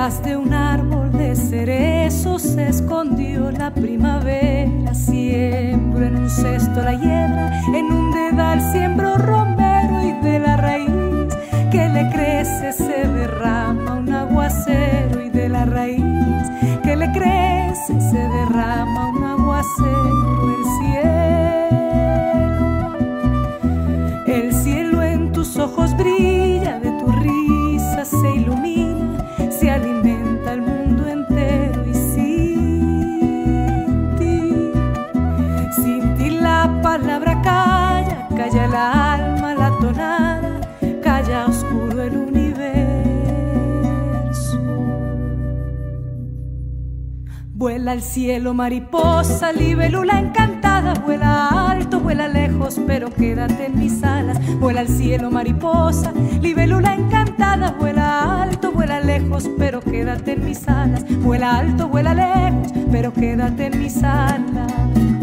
Detrás de un árbol de cerezo se escondió la primavera. Siembro en un cesto la hiedra, en un dedal siembro romero, y de la raíz que le crece se derrama un aguacero, y de la raíz que le crece se derrama un aguacero. El cielo en tus ojos brilla, de tu risa se ilumina, se alimenta el mundo entero. Y sin ti la palabra calla, calla el alma, la tonada, calla oscuro el universo. Vuela al cielo mariposa, libélula encantada, vuela alto, vuela lejos, pero quédate en mis alas. Vuela al cielo mariposa, libélula encantada, vuela alto, vuela lejos, pero quédate en mis alas. Vuela alto, vuela lejos, pero quédate en mis alas.